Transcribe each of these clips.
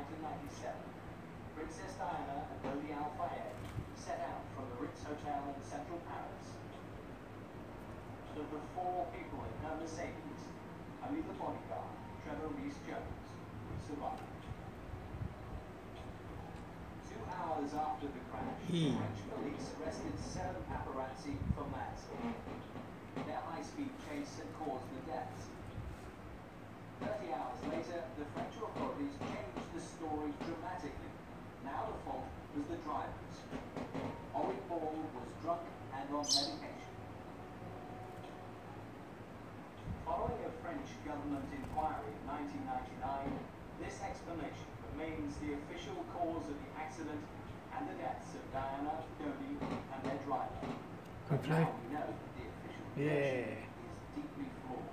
1997, Princess Diana and Lady Al-Fayed set out from the Ritz Hotel in central Paris. Of the 4 people in her Mercedes, only the bodyguard, Trevor Rees-Jones, would survive. 2 hours after the crash, French police arrested 7 paparazzi for manslaughter. Their high-speed chase had caused the deaths. 30 hours later, the French authorities changed the story dramatically. Now the fault was the drivers. Henri Paul was drunk and on medication. Following a French government inquiry in 1999, this explanation remains the official cause of the accident and the deaths of Diana, Dodi, and their driver. But now we know that the official version is deeply flawed.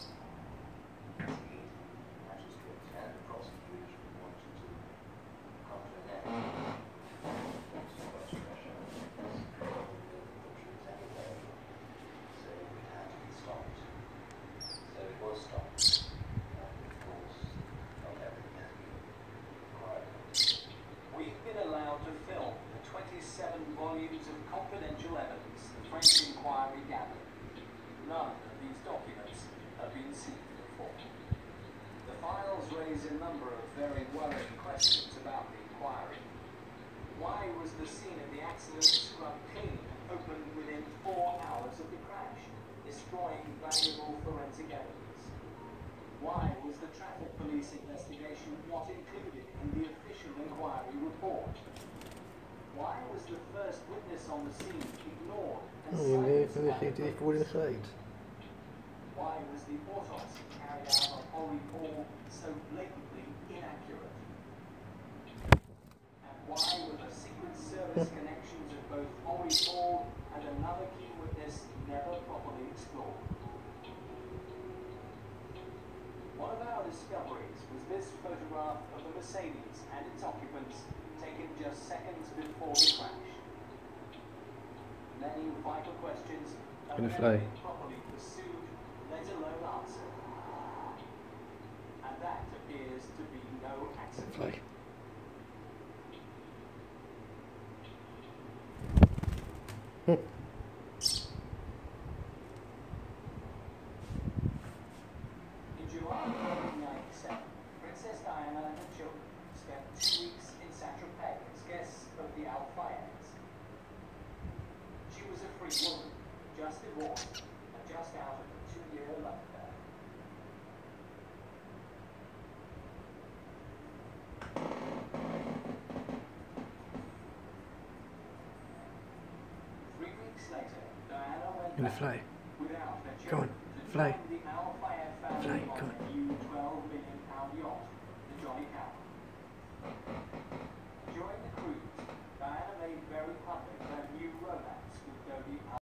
We've been allowed to film the 27 volumes of confidential evidence the French inquiry gathered. None of these documents have been seen before. The files raise a number of very worrying questions about the inquiry. Why was the scene of the accident scrubbed clean and opened within 4 hours of the crash, destroying valuable forensic evidence? Why was the traffic police investigation not included in the official inquiry report? Why was the first witness on the scene ignored and silenced by the police? Why was the autopsy carried out on Henri Paul so blatantly inaccurate? And why were the Secret Service connections of both Henri Paul and another key witness never properly explored? One of our discoveries was this photograph of the Mercedes and its occupants taken just seconds before the crash. Many vital questions have never been properly pursued, let alone answered. And that appears to be no accident. 1997, Princess Diana and her children spent 2 weeks in Saint-Tropez as guests of the Al-Fayeds. She was a free woman, just divorced, and just out of a 2-year love affair. Three weeks later, Diana went back without her children to join the Al-Fayed family on a new £12 million yacht.